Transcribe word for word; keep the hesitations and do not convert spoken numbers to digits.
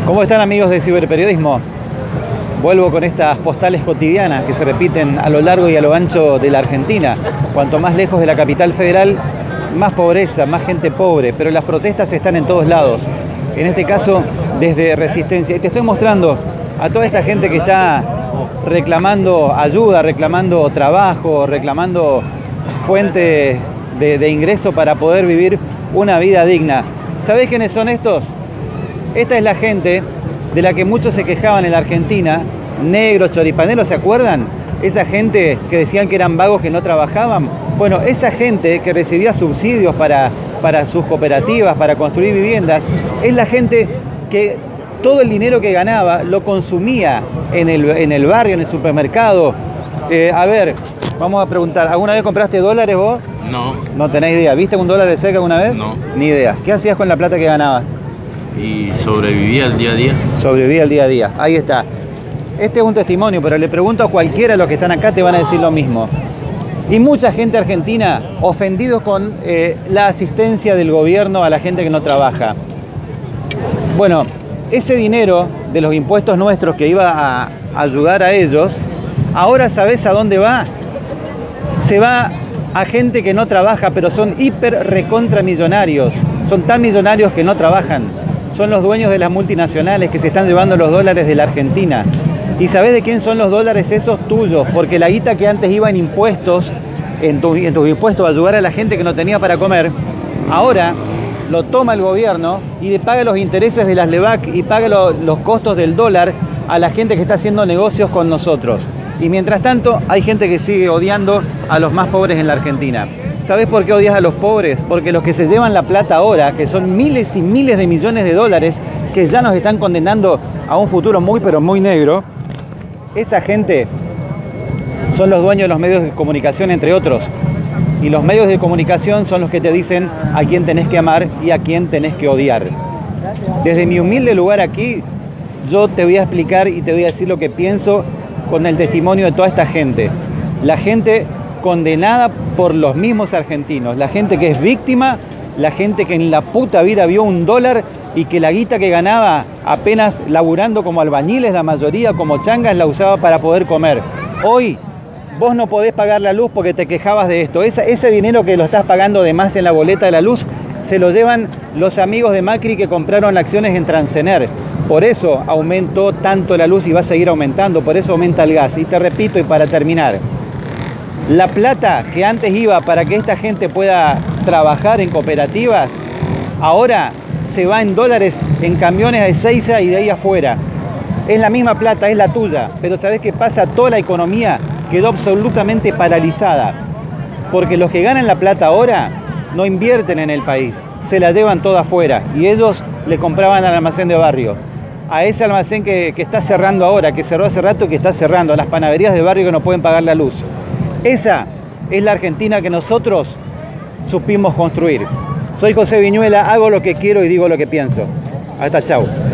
¿Cómo están, amigos de Ciberperiodismo? Vuelvo con estas postales cotidianas que se repiten a lo largo y a lo ancho de la Argentina. Cuanto más lejos de la capital federal, más pobreza, más gente pobre, pero las protestas están en todos lados. En este caso, desde Resistencia. Y te estoy mostrando a toda esta gente que está reclamando ayuda, reclamando trabajo, reclamando fuentes de, de ingreso para poder vivir una vida digna. ¿Sabés quiénes son estos? Esta es la gente de la que muchos se quejaban en la Argentina, negros, choripaneros, ¿se acuerdan? Esa gente que decían que eran vagos, que no trabajaban. Bueno, esa gente que recibía subsidios para, para sus cooperativas, para construir viviendas, es la gente que todo el dinero que ganaba lo consumía en el, en el barrio, en el supermercado. Eh, a ver, vamos a preguntar, ¿alguna vez compraste dólares vos? No. No tenés idea. ¿Viste un dólar de cerca alguna vez? No. Ni idea. ¿Qué hacías con la plata que ganabas? Y sobrevivía al día a día. Sobrevivía al día a día. Ahí está. Este es un testimonio, pero le pregunto a cualquiera de los que están acá, te van a decir lo mismo. Y mucha gente argentina ofendidos con eh, la asistencia del gobierno a la gente que no trabaja. Bueno, ese dinero de los impuestos nuestros que iba a ayudar a ellos, ahora ¿sabés a dónde va? Se va a gente que no trabaja, pero son hiper recontra millonarios. Son tan millonarios que no trabajan. Son los dueños de las multinacionales que se están llevando los dólares de la Argentina. ¿Y sabés de quién son los dólares esos? Tuyos, porque la guita que antes iba en impuestos, en, tu, en tus impuestos a ayudar a la gente que no tenía para comer, ahora lo toma el gobierno y le paga los intereses de las LEVAC y paga lo, los costos del dólar a la gente que está haciendo negocios con nosotros. Y mientras tanto hay gente que sigue odiando a los más pobres en la Argentina. ¿Sabés por qué odias a los pobres? Porque los que se llevan la plata ahora, que son miles y miles de millones de dólares, que ya nos están condenando a un futuro muy pero muy negro, esa gente son los dueños de los medios de comunicación, entre otros. Y los medios de comunicación son los que te dicen a quién tenés que amar y a quién tenés que odiar. Desde mi humilde lugar aquí, yo te voy a explicar y te voy a decir lo que pienso con el testimonio de toda esta gente. La gente condenada por los mismos argentinos, la gente que es víctima, la gente que en la puta vida vio un dólar y que la guita que ganaba apenas laburando como albañiles, la mayoría como changas, la usaba para poder comer. Hoy vos no podés pagar la luz porque te quejabas de esto. Esa, ese dinero que lo estás pagando de más en la boleta de la luz se lo llevan los amigos de Macri que compraron acciones en Transener. Por eso aumentó tanto la luz y va a seguir aumentando, por eso aumenta el gas. Y te repito, y para terminar, la plata que antes iba para que esta gente pueda trabajar en cooperativas, ahora se va en dólares en camiones a Ezeiza y de ahí afuera. Es la misma plata, es la tuya, pero ¿sabés qué pasa? Toda la economía quedó absolutamente paralizada, porque los que ganan la plata ahora no invierten en el país, se la llevan toda afuera y ellos le compraban al almacén de barrio. A ese almacén que, que está cerrando ahora, que cerró hace rato y que está cerrando, a las panaderías de barrio que no pueden pagar la luz. Esa es la Argentina que nosotros supimos construir. Soy José Viñuela, hago lo que quiero y digo lo que pienso. Hasta chau.